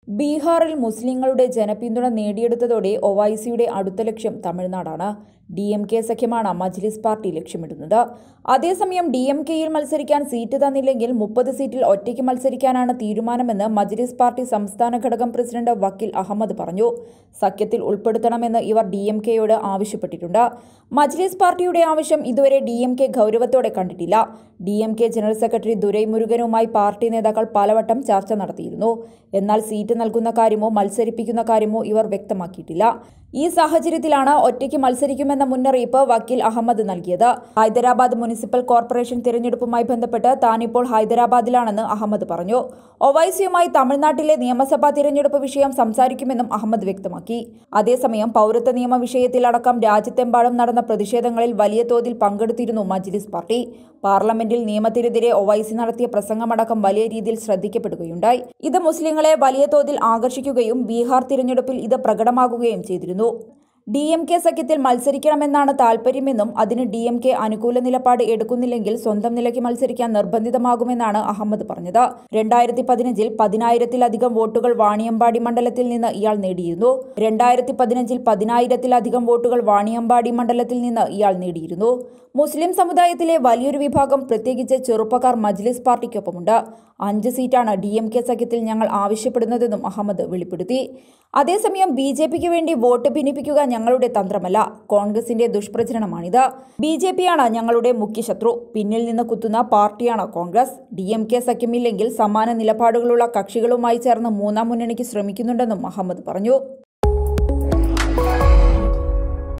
ബീഹാറിൽ മുസ്ലിങ്ങളുടെ ജനപിന്തുണ നേടിയെടുത്തതോടെ ഒവൈസിയുടെ അടുത്ത ലക്ഷ്യം തമിഴ്നാടാണ്. DMK സഖ്യമാണ് മജ്ലിസ് പാർട്ടി ലക്ഷ്യമിടുന്നത്. അതേസമയം DMKയിൽ മത്സരിക്കാൻ സീറ്റ് തന്നില്ലെങ്കിൽ 30 സീറ്റിൽ ഒറ്റയ്ക്ക് മത്സരിക്കാനാണ് തീരുമാനമെന്ന് മജ്ലിസ് പാർട്ടി സംസ്ഥാന ഘടകം പ്രസിഡന്റ് വക്കീൽ അഹമ്മദ് പറഞ്ഞു. സഖ്യത്തിൽ ഉൾപ്പെടുത്തണമെന്ന് ഇവർ DMKയോട് ആവശ്യപ്പെട്ടിട്ടുണ്ട്. മജ്ലിസ് പാർട്ടിയുടെ ആവശ്യം ഇതുവരെ DMK ഗൗരവത്തോടെ കണ്ടിട്ടില്ല. DMK ജനറൽ സെക്രട്ടറി ദുരൈ മുരുകനുമായി പാർട്ടി നേതാക്കൾ പലവട്ടം ചർച്ച നടത്തിയിരുന്നു. എന്നാൽ സീറ്റ് നൽകുന്ന കാര്യമോ മത്സരിപ്പിക്കുന്ന കാര്യമോ ഇവർ വ്യക്തമാക്കിയിട്ടില്ല. ഈ സാഹചര്യത്തിലാണ് ഒറ്റയ്ക്ക് മത്സരിക്കുമെന്ന മുന്നറിയിപ്പ് വക്കീൽ അഹമ്മദ് നൽകിയത്. ഹൈദരാബാദ് മുനിസിപ്പൽ കോർപ്പറേഷൻ തിരഞ്ഞെടുപ്പുമായി ബന്ധപ്പെട്ട് താനിപ്പോൾ ഹൈദരാബാദിലാണെന്ന് അഹമ്മദ് പറഞ്ഞു. ഒവൈസിയുമായി തമിഴ്നാട്ടിലെ നിയമസഭാ തിരഞ്ഞെടുപ്പ് വിഷയം സംസാരിക്കുമെന്നും അഹമ്മദ് വ്യക്തമാക്കി. അതേസമയം പൗരത്വ നിയമ വിഷയത്തിലടക്കം രാജ്യത്തെമ്പാടും നടന്ന പ്രതിഷേധങ്ങളിൽ വലിയ തോതിൽ പങ്കെടുത്തിരുന്നു മജ്ലിസ് പാർട്ടി. പാർലമെന്റിൽ നിയമത്തിനെതിരെ ഒവൈസി നടത്തിയ പ്രസംഗമടക്കം വലിയ രീതിയിൽ ശ്രദ്ധിക്കപ്പെടുകയുണ്ടായി. ഇത് മുസ്ലിങ്ങളെ വലിയ തോതിൽ ആകർഷിക്കുകയും ബീഹാർ തിരഞ്ഞെടുപ്പിൽ ഇത് പ്രകടമാകുകയും ചെയ്തിരുന്നു. DMK സഖ്യത്തിൽ മത്സരിക്കണമെന്നാണ് താൽപര്യമെന്നും അതിന് DMK അനുകൂല നിലപാട് എടുക്കുന്നില്ലെങ്കിൽ സ്വന്തം നിലയ്ക്ക് മത്സരിക്കാൻ നിർബന്ധിതമാകുമെന്നാണ് അഹമ്മദ് പറഞ്ഞത്. 2015-ൽ 10,000-ത്തിലധികം വോട്ടുകൾ വാണിയമ്പാടി മണ്ഡലത്തിൽ നിന്ന് ഇയാൾ നേടിയിരുന്നു. 2015-ൽ 10,000-ത്തിലധികം വോട്ടുകൾ വാണിയമ്പാടി മണ്ഡലത്തിൽ നിന്ന് ഇയാൾ നേടിയിരുന്നു. മുസ്ലിം സമുദായത്തിലെ വലിയൊരു വിഭാഗം, പ്രത്യേകിച്ച് ചെറുപ്പക്കാർ മജ്ലിസ് പാർട്ടിക്കൊപ്പമുണ്ട്. 5 സീറ്റാണ് DMK സഖ്യത്തിൽ ഞങ്ങൾ ആവശ്യപ്പെടുന്നതെന്നും അഹമ്മദ് വെളിപ്പെടുത്തി. അതേസമയം BJPക്ക് വേണ്ടി വോട്ട് ഭിന്നിപ്പിക്കുക ഞങ്ങളുടെ തന്ത്രമല്ല, കോൺഗ്രസിന്റെ ദുഷ്പ്രചരണമാണിത്. BJPയാണ് ഞങ്ങളുടെ മുഖ്യ ശത്രു. പിന്നിൽ നിന്ന് കുത്തുന്ന പാർട്ടിയാണ് കോൺഗ്രസ്. DMK സഖ്യമില്ലെങ്കിൽ സമാന നിലപാടുകളുള്ള കക്ഷികളുമായി ചേർന്ന് മൂന്നാം മുന്നണിക്ക് ശ്രമിക്കുന്നുണ്ടെന്നും അഹമ്മദ് പറഞ്ഞു.